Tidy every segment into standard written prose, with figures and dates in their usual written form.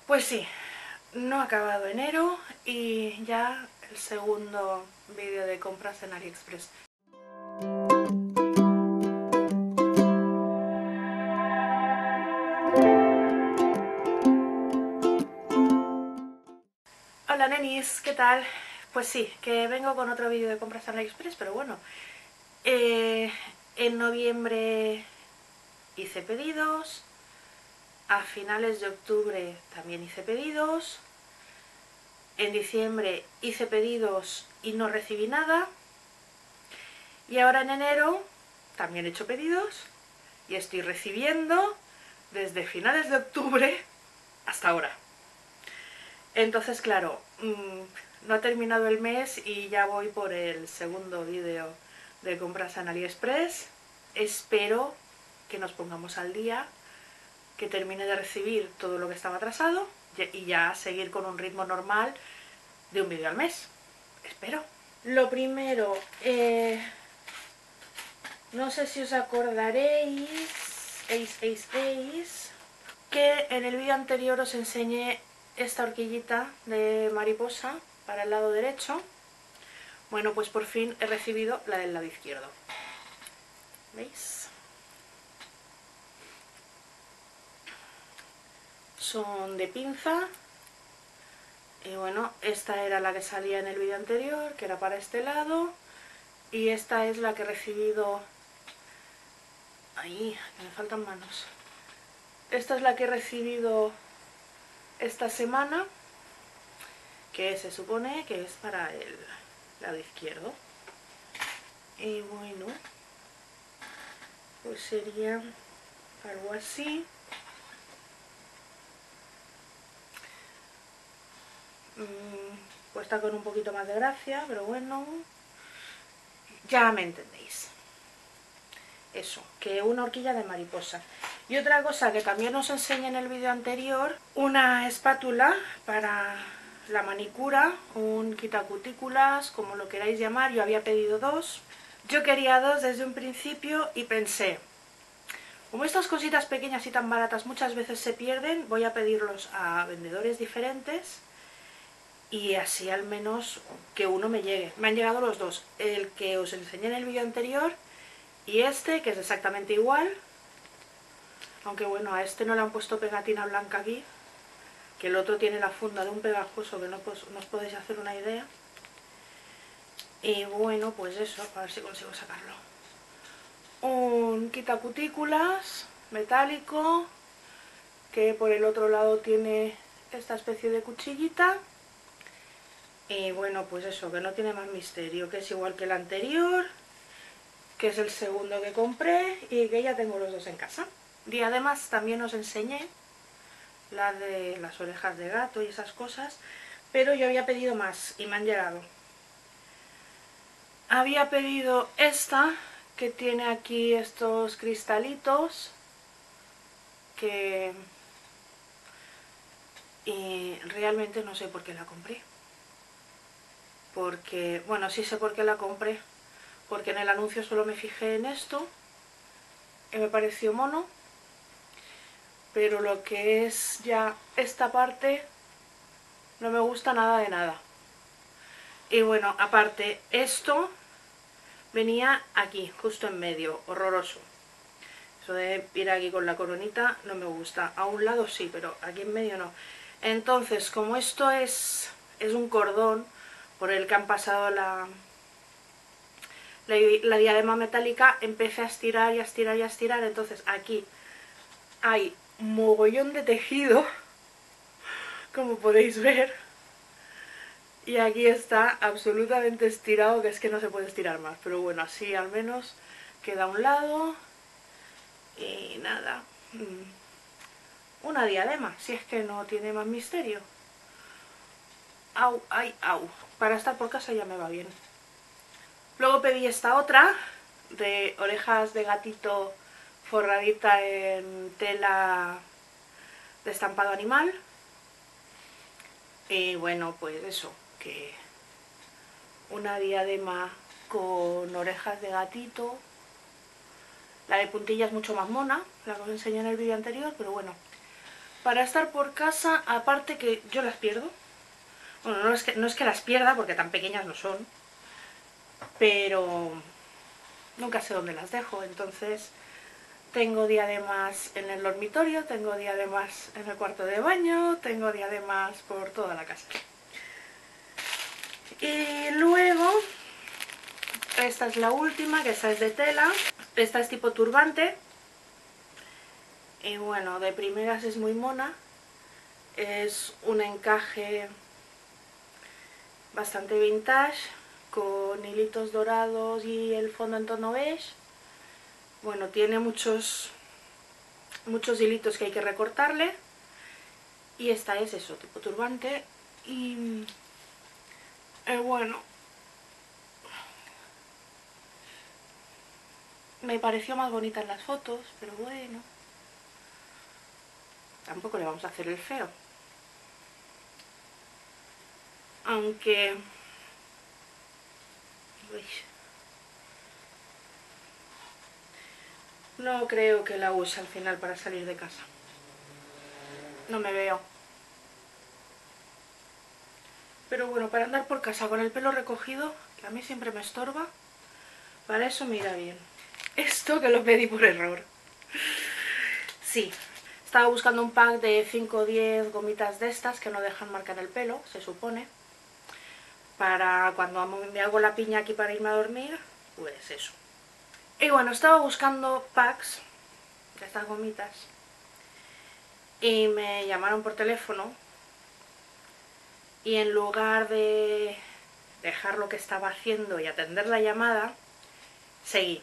Pues sí, no ha acabado enero y ya el segundo vídeo de compras en AliExpress. Hola nenis, ¿qué tal? Pues sí, que vengo con otro vídeo de compras en AliExpress, pero bueno, en noviembre hice pedidos, a finales de octubre también hice pedidos, en diciembre hice pedidos y no recibí nada, y ahora en enero también he hecho pedidos y estoy recibiendo desde finales de octubre hasta ahora. Entonces, claro, no ha terminado el mes y ya voy por el segundo vídeo de compras en AliExpress. Espero que nos pongamos al día, que termine de recibir todo lo que estaba atrasado y ya seguir con un ritmo normal de un vídeo al mes. Espero. Lo primero, no sé si os acordaréis, que en el vídeo anterior os enseñé esta horquillita de mariposa para el lado derecho. Bueno, pues por fin he recibido la del lado izquierdo. ¿Veis? Son de pinza. Y bueno, esta era la que salía en el vídeo anterior, que era para este lado. Y esta es la que he recibido... Ahí, que me faltan manos. Esta es la que he recibido esta semana, que se supone que es para el lado izquierdo. Y bueno, pues sería algo así. Puesta con un poquito más de gracia, pero bueno, ya me entendéis. Eso, que una horquilla de mariposa. Y otra cosa que también os enseñé en el vídeo anterior, una espátula para la manicura, un quitacutículas, como lo queráis llamar. Yo había pedido dos. Yo quería dos desde un principio y pensé, como estas cositas pequeñas y tan baratas muchas veces se pierden, voy a pedirlos a vendedores diferentes y así al menos que uno me llegue. Me han llegado los dos, el que os enseñé en el vídeo anterior y este, que es exactamente igual, aunque bueno, a este no le han puesto pegatina blanca aquí, que el otro tiene la funda de un pegajoso que no os podéis hacer una idea. Y bueno, pues eso, a ver si consigo sacarlo. Un quitacutículas metálico, que por el otro lado tiene esta especie de cuchillita. Y bueno, pues eso, que no tiene más misterio, que es igual que el anterior, que es el segundo que compré y que ya tengo los dos en casa. Y además también os enseñé la de las orejas de gato y esas cosas, pero yo había pedido más y me han llegado. Había pedido esta, que tiene aquí estos cristalitos, que... y realmente no sé por qué la compré. Porque, bueno, sí sé por qué la compré, porque en el anuncio solo me fijé en esto y me pareció mono, pero lo que es ya esta parte no me gusta nada de nada. Y bueno, aparte, esto venía aquí, justo en medio, horroroso. Eso de ir aquí con la coronita no me gusta. A un lado sí, pero aquí en medio no. Entonces, como esto es un cordón por el que han pasado la diadema metálica, empecé a estirar y a estirar y a estirar. Entonces aquí hay mogollón de tejido, como podéis ver, y aquí está absolutamente estirado, que es que no se puede estirar más, pero bueno, así al menos queda a un lado. Y nada, una diadema, si es que no tiene más misterio. Au, ay, au, para estar por casa ya me va bien. Luego pedí esta otra, de orejas de gatito forradita en tela de estampado animal. Y bueno, pues eso, que una diadema con orejas de gatito. La de puntilla es mucho más mona, la que os enseñé en el vídeo anterior, pero bueno. para estar por casa, aparte que yo las pierdo. Bueno, no es que las pierda, porque tan pequeñas no son, pero nunca sé dónde las dejo, entonces tengo diademas en el dormitorio, tengo diademas en el cuarto de baño, tengo diademas por toda la casa. Y luego, esta es la última, que esta es de tela, esta es tipo turbante, y bueno, de primeras es muy mona, es un encaje bastante vintage, con hilitos dorados y el fondo en tono beige. Bueno, tiene muchos hilitos que hay que recortarle. Y esta es eso, tipo turbante. Y bueno, me pareció más bonita en las fotos, pero bueno, tampoco le vamos a hacer el feo. Aunque... uy, no creo que la use al final para salir de casa. No me veo. Pero bueno, para andar por casa con el pelo recogido, que a mí siempre me estorba, para eso me irá bien. Esto que lo pedí por error. Sí, estaba buscando un pack de 5 o 10 gomitas de estas que no dejan marcar el pelo, se supone. Para cuando me hago la piña aquí para irme a dormir, pues eso. Y bueno, estaba buscando packs de estas gomitas y me llamaron por teléfono y en lugar de dejar lo que estaba haciendo y atender la llamada, seguí.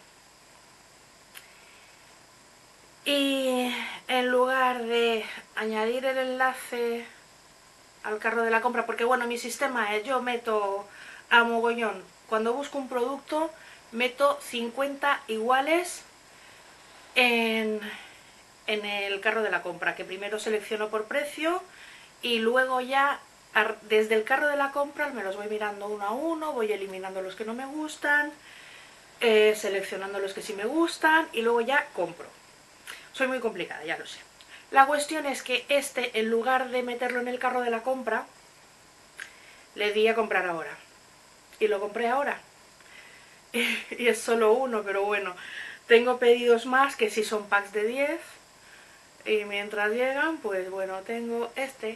Y en lugar de añadir el enlace al carro de la compra, porque bueno, mi sistema es, yo meto a mogollón, cuando busco un producto, meto 50 iguales en el carro de la compra, que primero selecciono por precio y luego ya desde el carro de la compra me los voy mirando uno a uno, voy eliminando los que no me gustan, seleccionando los que sí me gustan y luego ya compro. Soy muy complicada, ya lo sé. La cuestión es que en lugar de meterlo en el carro de la compra, le di a comprar ahora. Y lo compré ahora. Y es solo uno, pero bueno. Tengo pedidos más que si son packs de 10. Y mientras llegan, pues bueno, tengo este.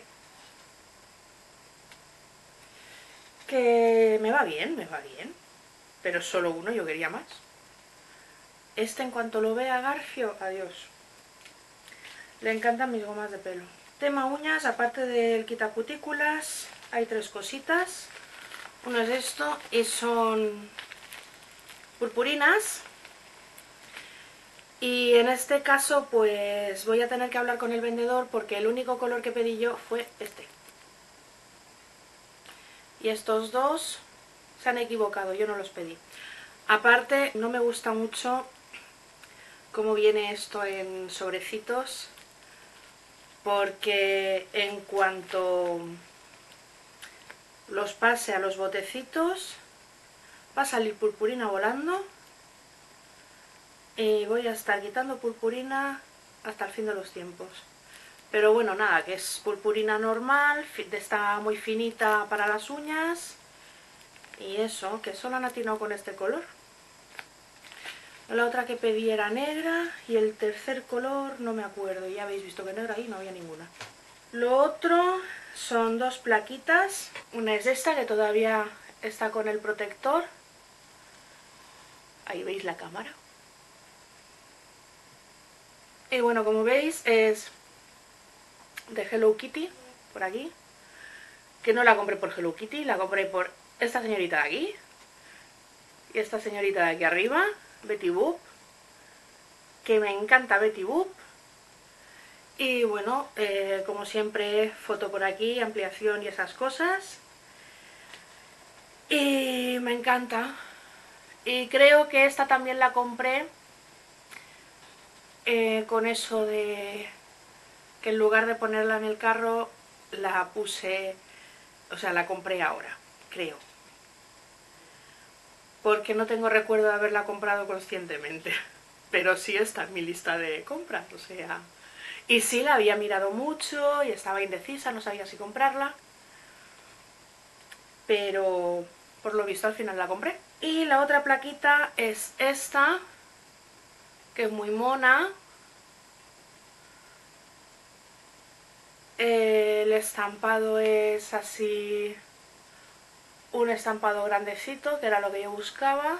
Que me va bien, me va bien. Pero solo uno, yo quería más. Este, en cuanto lo vea Garfio, adiós. Le encantan mis gomas de pelo. Tema uñas, aparte del quitacutículas, hay 3 cositas. Uno es esto y son purpurinas. Y en este caso pues voy a tener que hablar con el vendedor porque el único color que pedí yo fue este. Y estos dos se han equivocado, yo no los pedí. Aparte, no me gusta mucho cómo viene esto en sobrecitos, porque en cuanto los pase a los botecitos va a salir purpurina volando y voy a estar quitando purpurina hasta el fin de los tiempos. Pero bueno, nada, que es purpurina normal, está muy finita para las uñas. Y eso, que solo han atinado con este color. La otra que pedí era negra y el tercer color no me acuerdo. Ya habéis visto que negra ahí no había ninguna. Lo otro son 2 plaquitas. Una es esta que todavía está con el protector. Ahí veis la cámara. Y bueno, como veis es de Hello Kitty, por aquí. Que no la compré por Hello Kitty, la compré por esta señorita de aquí. Y esta señorita de aquí arriba, Betty Boop. Que me encanta Betty Boop. Y bueno, como siempre, foto por aquí, ampliación y esas cosas. Y me encanta. Y creo que esta también la compré con eso de que en lugar de ponerla en el carro, la puse, o sea, la compré ahora, creo. Porque no tengo recuerdo de haberla comprado conscientemente. Pero sí está en mi lista de compras, o sea... Y sí, la había mirado mucho y estaba indecisa, no sabía si comprarla. Pero por lo visto al final la compré. Y la otra plaquita es esta, que es muy mona. El estampado es así, un estampado grandecito, que era lo que yo buscaba.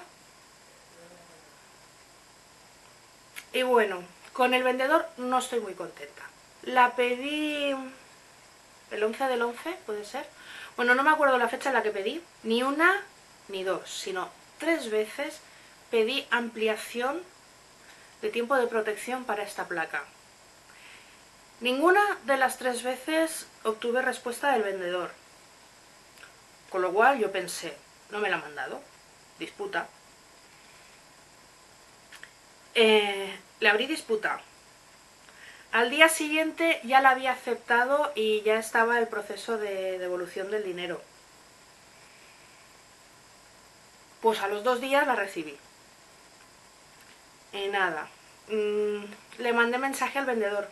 Y bueno, con el vendedor no estoy muy contenta. La pedí el 11 del 11, puede ser. Bueno, no me acuerdo la fecha en la que pedí, ni una ni dos, sino 3 veces pedí ampliación de tiempo de protección para esta placa. Ninguna de las 3 veces obtuve respuesta del vendedor. Con lo cual yo pensé, no me la ha mandado, disputa. Le abrí disputa. Al día siguiente ya la había aceptado y ya estaba el proceso de devolución del dinero. Pues a los 2 días la recibí. Y nada, le mandé mensaje al vendedor.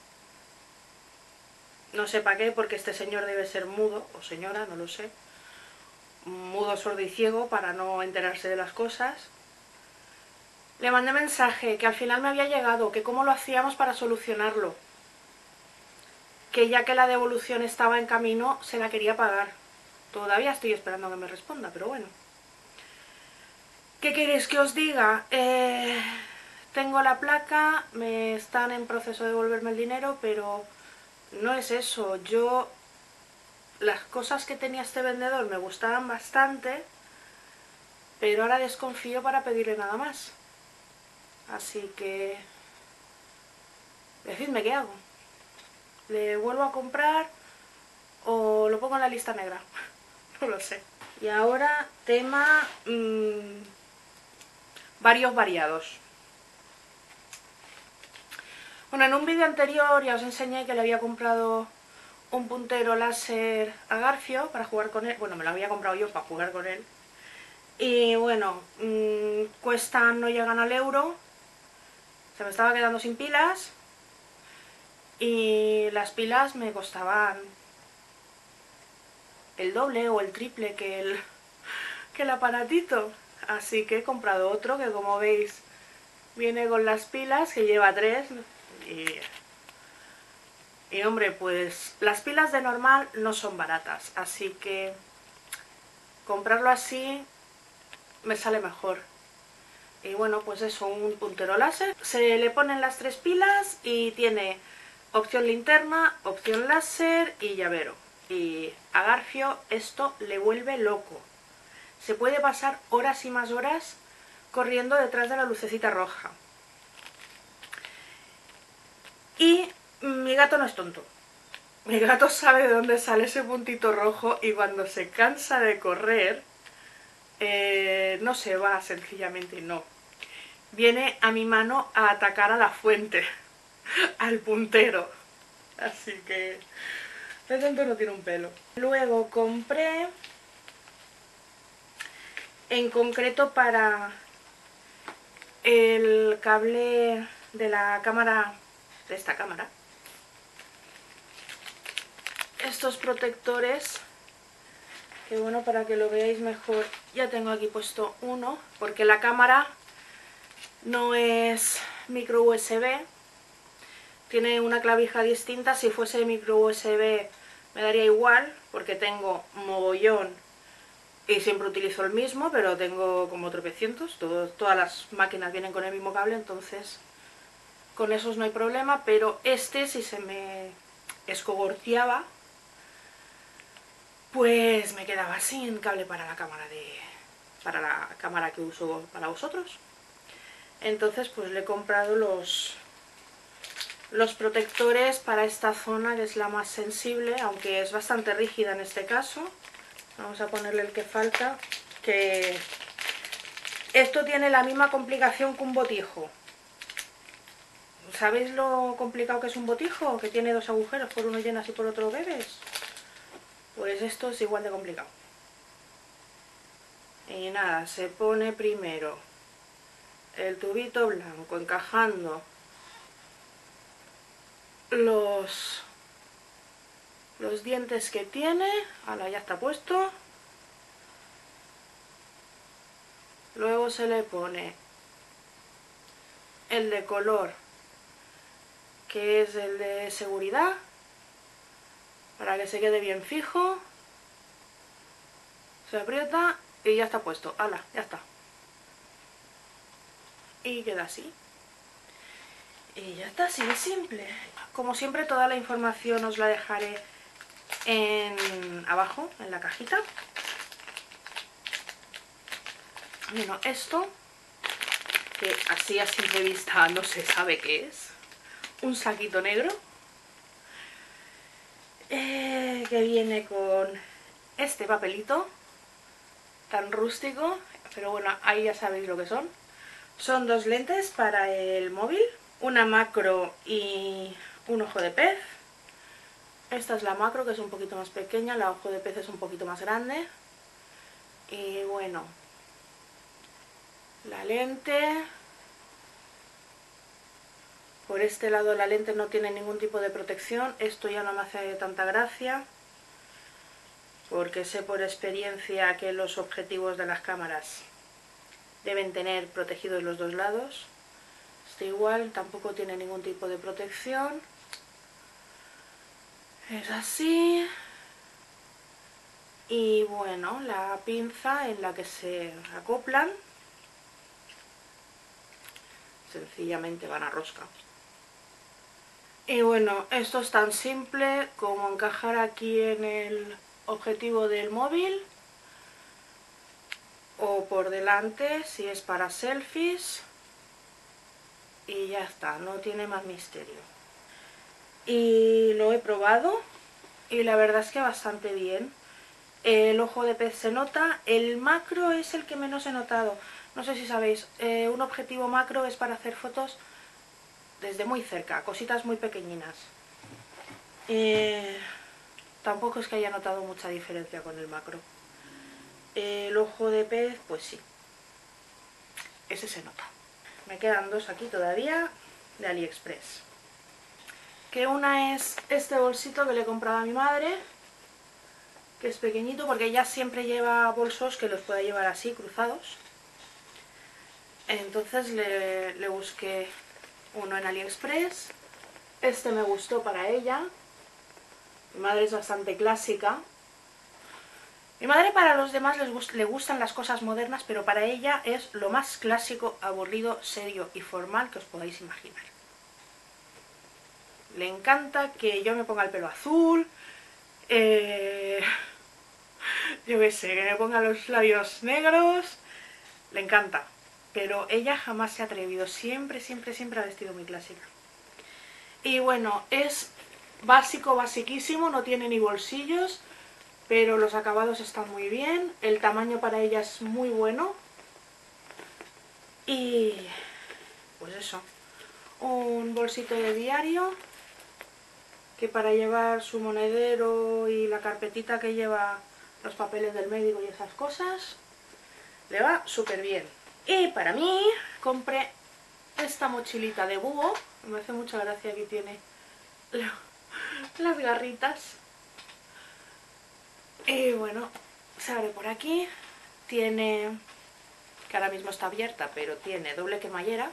No sé para qué, porque este señor debe ser mudo, o señora, no lo sé. Mudo, sordo y ciego para no enterarse de las cosas. Le mandé mensaje que al final me había llegado, que cómo lo hacíamos para solucionarlo. Que ya que la devolución estaba en camino, se la quería pagar. Todavía estoy esperando a que me responda, pero bueno. ¿Qué queréis que os diga? Tengo la placa, me están en proceso de devolverme el dinero, pero no es eso. Las cosas que tenía este vendedor me gustaban bastante, pero ahora desconfío para pedirle nada más. Así que, decidme qué hago. ¿Le vuelvo a comprar o lo pongo en la lista negra? No lo sé. Y ahora tema variados. Bueno, en un vídeo anterior ya os enseñé que le había comprado un puntero láser a Garfio para jugar con él. Bueno, me lo había comprado yo para jugar con él. Y bueno, cuestan, no llegan al euro. Se me estaba quedando sin pilas. Y las pilas me costaban el doble o el triple que el aparatito. Así que he comprado otro que, como veis, viene con las pilas, que lleva 3. Y hombre, pues las pilas de normal no son baratas, así que comprarlo así me sale mejor. Y bueno, pues eso, un puntero láser. Se le ponen las 3 pilas y tiene opción linterna, opción láser y llavero. Y a Garfio esto le vuelve loco. Se puede pasar horas y más horas corriendo detrás de la lucecita roja. Y mi gato no es tonto. Mi gato sabe de dónde sale ese puntito rojo y cuando se cansa de correr, no se va sencillamente, no. Viene a mi mano a atacar a la fuente, al puntero. Así que de tonto no tiene un pelo. Luego compré, en concreto para el cable de la cámara, de esta cámara, estos protectores, que bueno, para que lo veáis mejor, ya tengo aquí puesto uno, porque la cámara no es micro USB, tiene una clavija distinta. Si fuese micro USB me daría igual, porque tengo mogollón y siempre utilizo el mismo, pero tengo como tropecientos, todas las máquinas vienen con el mismo cable, entonces con esos no hay problema, pero este, si se me escogorciaba, pues me quedaba sin cable para la cámara que uso para vosotros. Entonces pues le he comprado los protectores para esta zona, que es la más sensible, aunque es bastante rígida en este caso. Vamos a ponerle el que falta, que esto tiene la misma complicación que un botijo. ¿Sabéis lo complicado que es un botijo? Que tiene 2 agujeros, por uno llenas y por otro bebes. Pues esto es igual de complicado. Y nada, se pone primero el tubito blanco encajando los dientes que tiene. Ahora ya está puesto. Luego se le pone el de color, que es el de seguridad, para que se quede bien fijo. Se aprieta y ya está puesto. ¡Hala! Ya está. Y queda así. Y ya está, así de simple. Como siempre, toda la información os la dejaré abajo, en la cajita. Bueno, esto, que así a simple vista no se sabe qué es. Un saquito negro. Que viene con este papelito tan rústico, pero bueno, ahí ya sabéis lo que son. Son dos lentes para el móvil, una macro y un ojo de pez. Esta es la macro, que es un poquito más pequeña, la ojo de pez es un poquito más grande. Y bueno, la lente. Por este lado la lente no tiene ningún tipo de protección, esto ya no me hace tanta gracia, porque sé por experiencia que los objetivos de las cámaras deben tener protegidos los dos lados. Este igual tampoco tiene ningún tipo de protección. Es así. Y bueno, la pinza en la que se acoplan. Sencillamente van a rosca. Y bueno, esto es tan simple como encajar aquí en el objetivo del móvil o por delante si es para selfies, y ya está, no tiene más misterio. Y lo he probado y la verdad es que bastante bien. El ojo de pez se nota, el macro es el que menos he notado. No sé si sabéis, un objetivo macro es para hacer fotos desde muy cerca, cositas muy pequeñinas. Tampoco es que haya notado mucha diferencia con el macro. El ojo de pez, pues sí, ese se nota. Me quedan dos aquí todavía de AliExpress. Que una es este bolsito que le he comprado a mi madre, que es pequeñito porque ella siempre lleva bolsos que los pueda llevar así, cruzados. Entonces le busqué uno en AliExpress. Este me gustó para ella. Mi madre es bastante clásica. Mi madre, para los demás le gustan las cosas modernas, pero para ella es lo más clásico, aburrido, serio y formal que os podáis imaginar. Le encanta que yo me ponga el pelo azul, yo qué sé, que me ponga los labios negros, le encanta. Pero ella jamás se ha atrevido, siempre, siempre, siempre ha vestido muy clásica. Y bueno, es básico, basiquísimo, no tiene ni bolsillos, pero los acabados están muy bien, el tamaño para ella es muy bueno. Y pues eso, un bolsito de diario, que para llevar su monedero y la carpetita que lleva los papeles del médico y esas cosas, le va súper bien. Y para mí compré esta mochilita de búho, me hace mucha gracia que tiene las garritas. Y bueno, se abre por aquí, tiene, que ahora mismo está abierta, pero tiene doble cremallera.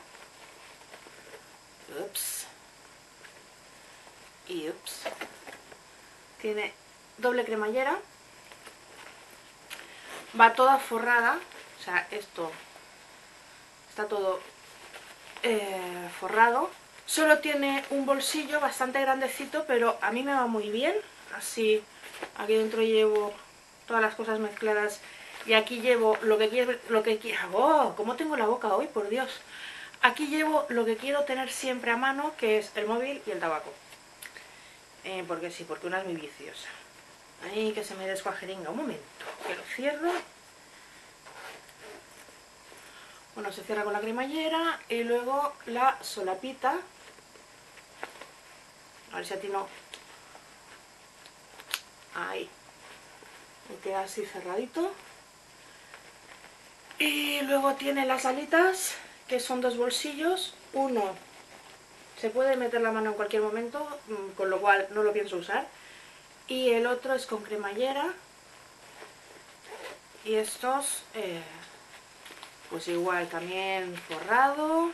Ups. Y ups. Tiene doble cremallera. Va toda forrada, o sea, esto está todo forrado. Solo tiene un bolsillo bastante grandecito, pero a mí me va muy bien. Así, aquí dentro llevo todas las cosas mezcladas y aquí llevo lo que quiero. ¡Oh! ¿Cómo tengo la boca hoy? Por Dios. Aquí llevo lo que quiero tener siempre a mano, que es el móvil y el tabaco. Porque sí, porque una es muy viciosa. Ahí, que se me descuajeringa. Un momento, que lo cierro. Bueno, se cierra con la cremallera y luego la solapita. A ver si a ti no. Ahí. Me queda así cerradito. Y luego tiene las alitas, que son dos bolsillos. Uno se puede meter la mano en cualquier momento, con lo cual no lo pienso usar. Y el otro es con cremallera. Y estos, pues igual, también forrado.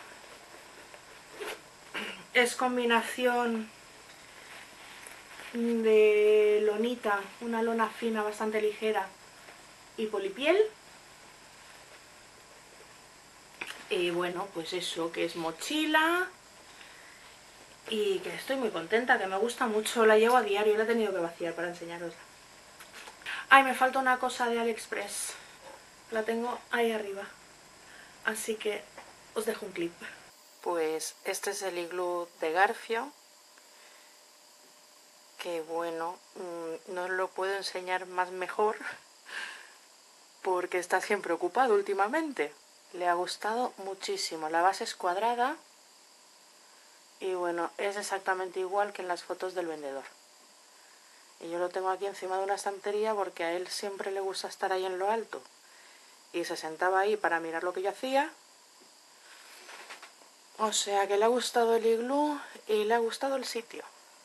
Es combinación de lonita, una lona fina bastante ligera, y polipiel. Y bueno, pues eso, que es mochila y que estoy muy contenta, que me gusta mucho, la llevo a diario, la he tenido que vaciar para enseñarosla. Ay, me falta una cosa de AliExpress, la tengo ahí arriba, así que os dejo un clip. Pues este es el iglú de Garfio, que bueno, no os lo puedo enseñar más mejor porque está siempre ocupado últimamente. Le ha gustado muchísimo, la base es cuadrada y bueno, es exactamente igual que en las fotos del vendedor. Y yo lo tengo aquí encima de una estantería porque a él siempre le gusta estar ahí en lo alto. Y se sentaba ahí para mirar lo que yo hacía. O sea que le ha gustado el iglú y le ha gustado el sitio.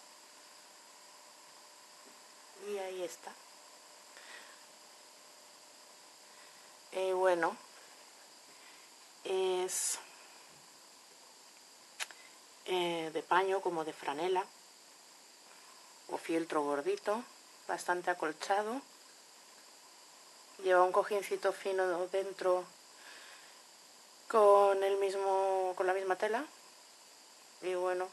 Y ahí está. Y bueno, es de paño como de franela o fieltro gordito, bastante acolchado. Lleva un cojincito fino dentro con la misma tela. Y bueno,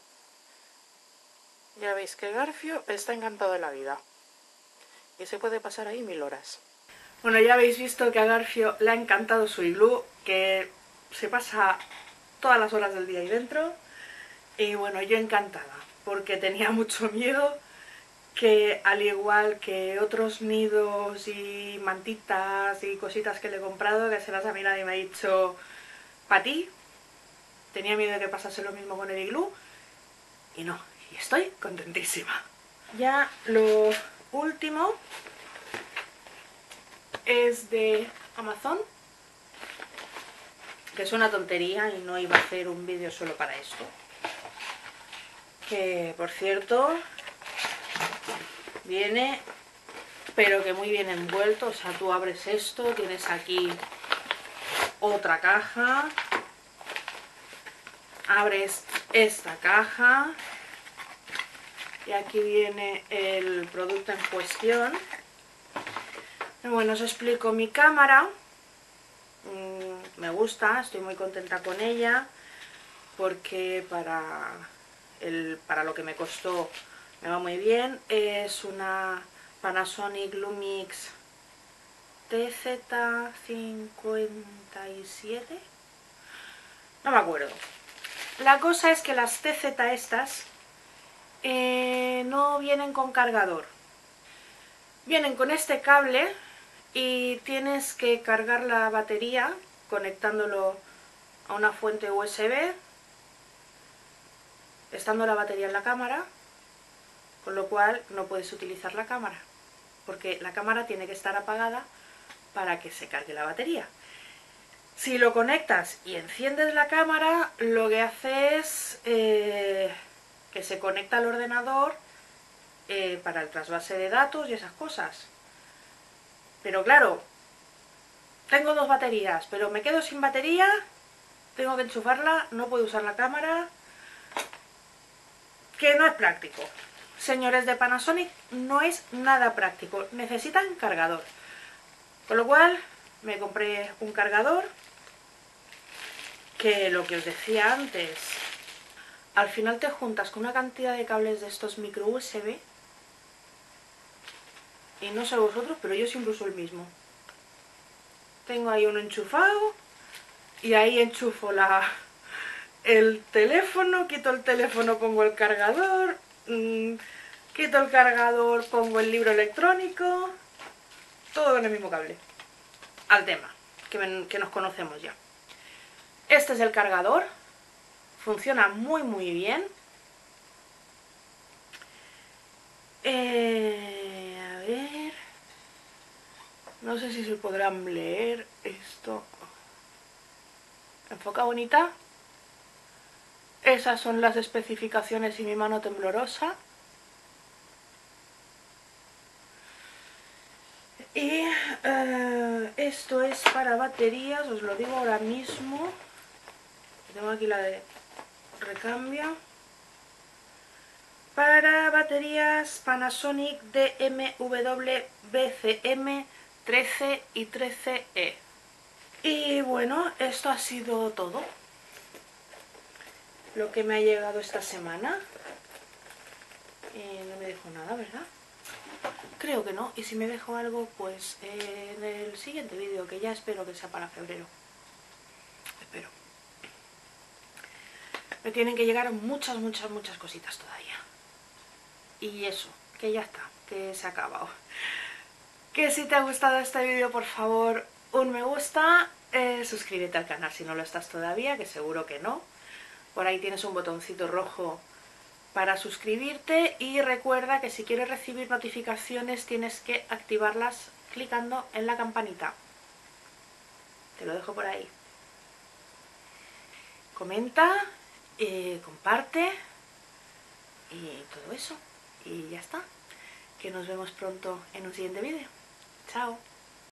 ya veis que Garfio está encantado de la vida. Y se puede pasar ahí 1000 horas. Bueno, ya habéis visto que a Garfio le ha encantado su iglú, que se pasa todas las horas del día ahí dentro. Y bueno, yo encantada, porque tenía mucho miedo que, al igual que otros nidos y mantitas y cositas que le he comprado, que se las ha mirado y me ha dicho, ¿para ti? Tenía miedo de que pasase lo mismo con el iglú. Y no, y estoy contentísima. Ya lo último es de Amazon, que es una tontería y no iba a hacer un vídeo solo para esto. Que por cierto viene, pero que muy bien envuelto. O sea, tú abres esto, tienes aquí otra caja, abres esta caja y aquí viene el producto en cuestión. Bueno, os explico. Mi cámara me gusta, estoy muy contenta con ella, porque para lo que me costó me va muy bien. Es una Panasonic Lumix TZ57, no me acuerdo. La cosa es que las TZ estas no vienen con cargador, vienen con este cable y tienes que cargar la batería conectándolo a una fuente USB, estando la batería en la cámara, con lo cual no puedes utilizar la cámara, porque la cámara tiene que estar apagada para que se cargue la batería. Si lo conectas y enciendes la cámara, lo que hace es que se conecta al ordenador para el trasvase de datos y esas cosas. Pero claro, tengo dos baterías, pero me quedo sin batería, tengo que enchufarla, no puedo usar la cámara, que no es práctico. Señores de Panasonic, no es nada práctico, necesitan cargador. Con lo cual me compré un cargador, que lo que os decía antes, al final te juntas con una cantidad de cables de estos micro USB, y no sé vosotros, pero yo siempre uso el mismo. Tengo ahí uno enchufado y ahí enchufo el teléfono, quito el teléfono, pongo el cargador, quito el cargador, pongo el libro electrónico, todo con el mismo cable. Al tema, que nos conocemos ya. Este es el cargador, funciona muy muy bien. A ver, no sé si se podrán leer esto. ¿Enfoca bonita? Esas son las especificaciones y mi mano temblorosa. Y esto es para baterías, os lo digo ahora mismo. Tengo aquí la de recambio. Para baterías Panasonic DMW BCM 13 y 13E. Y bueno, esto ha sido todo lo que me ha llegado esta semana. No me dejo nada, ¿verdad? Creo que no, y si me dejo algo, pues en el siguiente vídeo, que ya espero que sea para febrero. Espero. Me tienen que llegar muchas cositas todavía. Y eso, que ya está, que se ha acabado. Que si te ha gustado este vídeo, por favor, un me gusta, suscríbete al canal si no lo estás todavía, que seguro que no. Por ahí tienes un botoncito rojo para suscribirte y recuerda que si quieres recibir notificaciones tienes que activarlas clicando en la campanita. Te lo dejo por ahí. Comenta, comparte y todo eso. Y ya está. Que nos vemos pronto en un siguiente vídeo. Chao.